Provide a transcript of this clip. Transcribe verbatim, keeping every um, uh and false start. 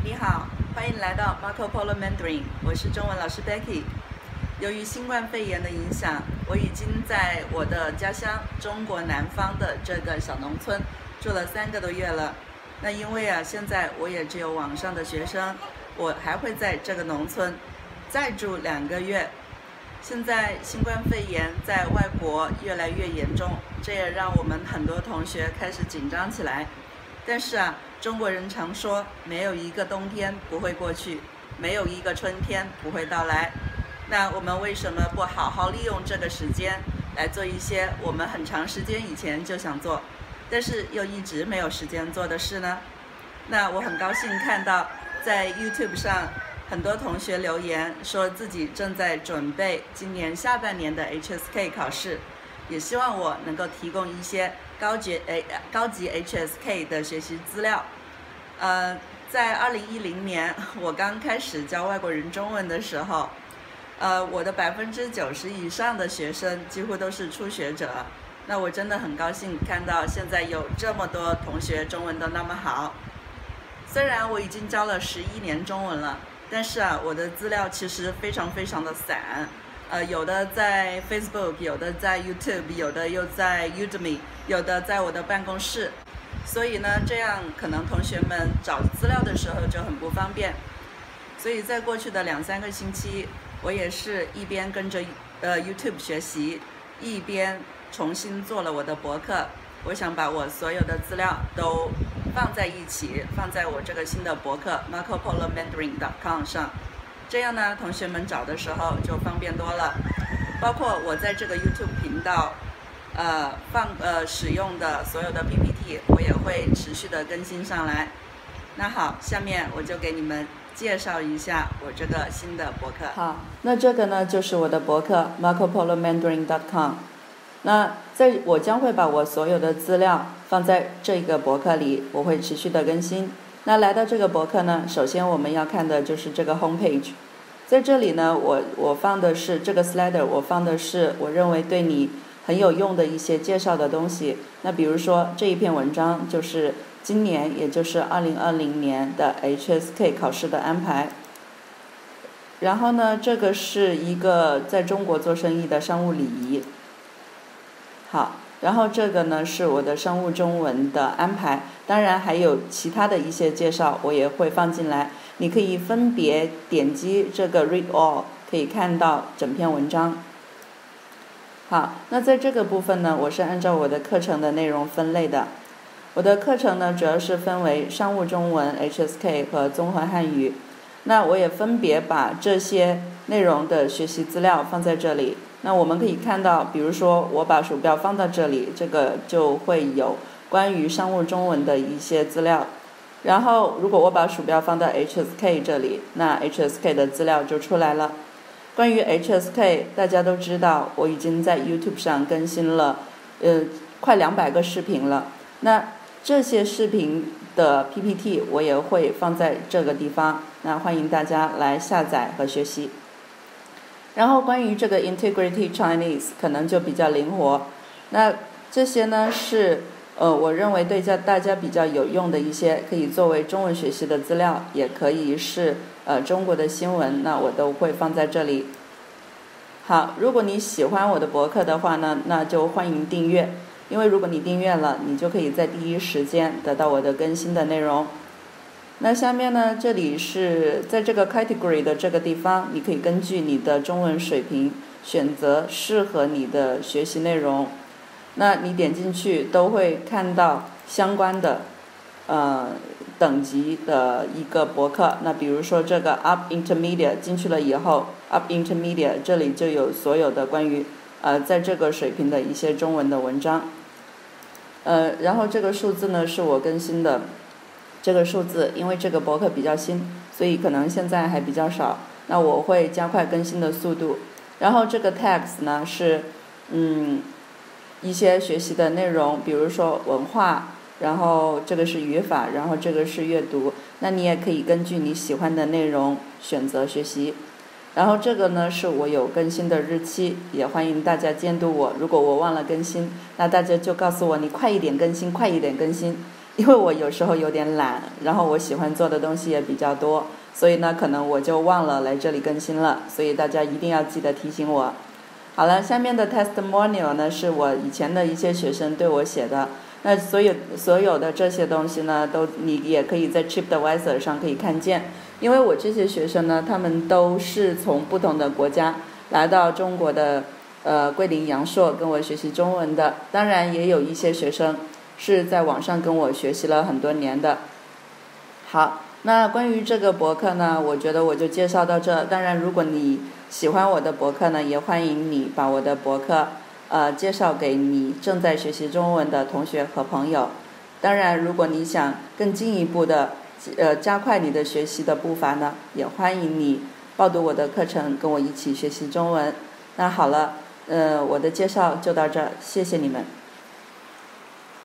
你好，欢迎来到 Marco Polo Mandarin， 我是中文老师 Becky。由于新冠肺炎的影响，我已经在我的家乡中国南方的这个小农村住了三个多月了。那因为啊，现在我也只有网上的学生，我还会在这个农村再住两个月。现在新冠肺炎在外国越来越严重，这也让我们很多同学开始紧张起来。但是啊，中国人常说，没有一个冬天不会过去，没有一个春天不会到来。那我们为什么不好好利用这个时间，来做一些我们很长时间以前就想做，但是又一直没有时间做的事呢？那我很高兴看到，在 YouTube 上，很多同学留言说自己正在准备今年下半年的 H S K 考试，也希望我能够提供一些高级 A 高级 H S K 的学习资料。呃，在二零一零年我刚开始教外国人中文的时候，呃，我的百分之九十以上的学生几乎都是初学者。那我真的很高兴看到现在有这么多同学中文都那么好。虽然我已经教了十一年中文了，但是啊，我的资料其实非常非常的散。呃，有的在 Facebook， 有的在 YouTube， 有的又在 Udemy， 有的在我的办公室。所以呢，这样可能同学们找资料的时候就很不方便。所以在过去的两三个星期，我也是一边跟着呃 YouTube 学习，一边重新做了我的博客。我想把我所有的资料都放在一起，放在我这个新的博客 Marco Polo Mandarin dot com 上。这样呢，同学们找的时候就方便多了。包括我在这个 YouTube 频道，呃，放呃使用的所有的 P P T， 我也会持续的更新上来。那好，下面我就给你们介绍一下我这个新的博客。好，那这个呢就是我的博客 Marco Polo Mandarin dot com。那在我将会把我所有的资料放在这个博客里，我会持续的更新。那来到这个博客呢，首先我们要看的就是这个 homepage。在这里呢，我我放的是这个 slider， 我放的是我认为对你很有用的一些介绍的东西。那比如说这一篇文章就是今年，也就是二零二零年的 H S K 考试的安排。然后呢，这个是一个在中国做生意的商务礼仪。好，然后这个呢是我的商务中文的安排，当然还有其他的一些介绍我也会放进来，你可以分别点击这个 read all， 可以看到整篇文章。好，那在这个部分呢，我是按照我的课程的内容分类的。我的课程呢主要是分为商务中文 H S K 和综合汉语，那我也分别把这些内容的学习资料放在这里。那我们可以看到，比如说我把鼠标放到这里，这个就会有关于商务中文的一些资料。然后如果我把鼠标放到 H S K 这里，那 H S K 的资料就出来了。关于 H S K， 大家都知道我已经在 YouTube 上更新了呃快两百个视频了。那这些视频的 P P T 我也会放在这个地方，那欢迎大家来下载和学习。然后关于这个 Integrity Chinese 可能就比较灵活，那这些呢是呃我认为对大家比较有用的一些可以作为中文学习的资料，也可以是呃中国的新闻，那我都会放在这里。好，如果你喜欢我的博客的话呢，那就欢迎订阅，因为如果你订阅了，你就可以在第一时间得到我的更新的内容。那下面呢，这里是在这个 category 的这个地方，你可以根据你的中文水平选择适合你的学习内容。那你点进去都会看到相关的呃等级的一个博客。那比如说这个 Up Intermediate 进去了以后 ，Up Intermediate 这里就有所有的关于呃在这个水平的一些中文的文章。呃，然后这个数字呢是我更新的。这个数字因为这个博客比较新，所以可能现在还比较少，那我会加快更新的速度。然后这个 tags 呢是嗯一些学习的内容，比如说文化，然后这个是语法，然后这个是阅读，那你也可以根据你喜欢的内容选择学习。然后这个呢是我有更新的日期，也欢迎大家监督我，如果我忘了更新，那大家就告诉我你快一点更新，快一点更新。 因为我有时候有点懒，然后我喜欢做的东西也比较多，所以呢可能我就忘了来这里更新了，所以大家一定要记得提醒我。好了，下面的 testimonial 呢是我以前的一些学生对我写的，那所有所有的这些东西呢都你也可以在 TripAdvisor 上可以看见，因为我这些学生呢他们都是从不同的国家来到中国的呃桂林阳朔跟我学习中文的，当然也有一些学生是在网上跟我学习了很多年的。好，那关于这个博客呢，我觉得我就介绍到这。当然如果你喜欢我的博客呢，也欢迎你把我的博客呃介绍给你正在学习中文的同学和朋友。当然如果你想更进一步的呃加快你的学习的步伐呢，也欢迎你报读我的课程，跟我一起学习中文。那好了，呃我的介绍就到这儿，谢谢你们。